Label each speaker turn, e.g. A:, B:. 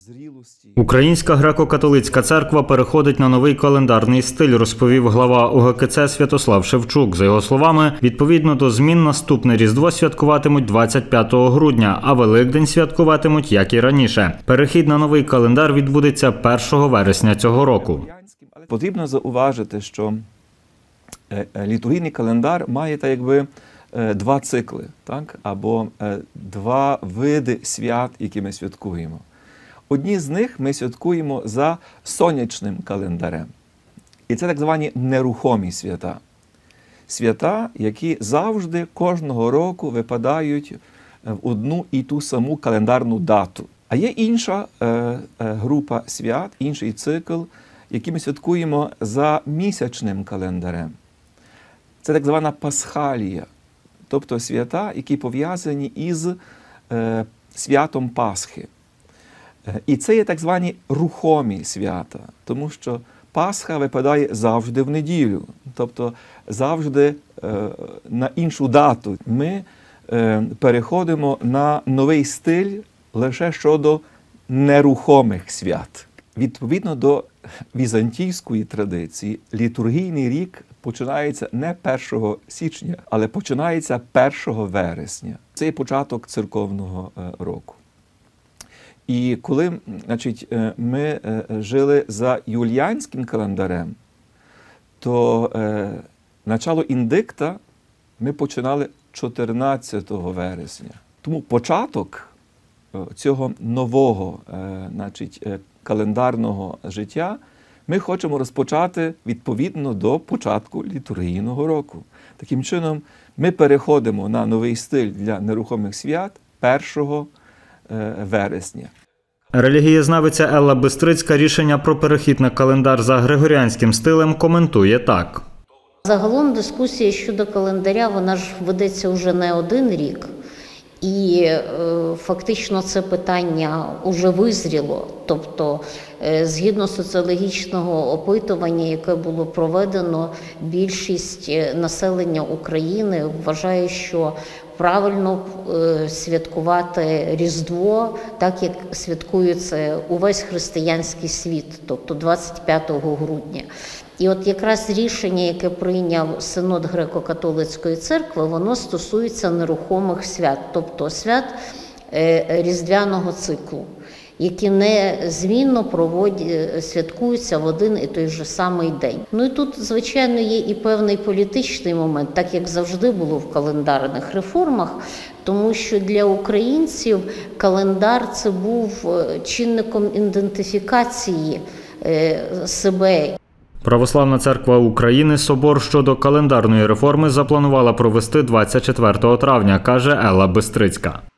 A: Українська греко-католицька церква переходить на новий календарний стиль, розповів глава УГКЦ Святослав Шевчук. За його словами, відповідно до змін наступне Різдво святкуватимуть 25 грудня, а Великдень святкуватимуть, як і раніше. Перехід на новий календар відбудеться 1 вересня цього року.
B: Потрібно зауважити, що літургійний календар має два цикли, так? Або два види свят, які ми святкуємо. Одні з них ми святкуємо за сонячним календарем. І це так звані нерухомі свята. Свята, які завжди кожного року випадають в одну і ту саму календарну дату. А є інша група свят, інший цикл, які ми святкуємо за місячним календарем. Це так звана Пасхалія, тобто свята, які пов'язані із святом Пасхи. І це є так звані рухомі свята, тому що Пасха випадає завжди в неділю, тобто завжди на іншу дату. Ми переходимо на новий стиль лише щодо нерухомих свят. Відповідно до візантійської традиції, літургійний рік починається не 1 січня, але починається 1 вересня. Це є початок церковного року. І коли ми жили за юліанським календарем, то начало індикта ми починали 14 вересня. Тому початок цього нового календарного життя ми хочемо розпочати відповідно до початку літургійного року. Таким чином, ми переходимо на новий стиль для нерухомих свят 1 вересня.
A: Релігієзнавиця Елла Бистрицька рішення про перехід на календар за григоріанським стилем коментує так.
C: Загалом дискусія щодо календаря, вона ж ведеться вже не один рік. І фактично це питання вже визріло. Тобто, згідно соціологічного опитування, яке було проведено, більшість населення України вважає, що правильно святкувати Різдво, так як святкується увесь християнський світ, тобто 25 грудня. І от якраз рішення, яке прийняв Синод Греко-католицької церкви, воно стосується нерухомих свят, тобто свят різдвяного циклу, які незмінно святкуються в один і той же самий день. Ну і тут, звичайно, є і певний політичний момент, так як завжди було в календарних реформах, тому що для українців календар – це був чинником ідентифікації себе.
A: Православна церква України собор щодо календарної реформи запланувала провести 24 травня, каже Елла Бистрицька.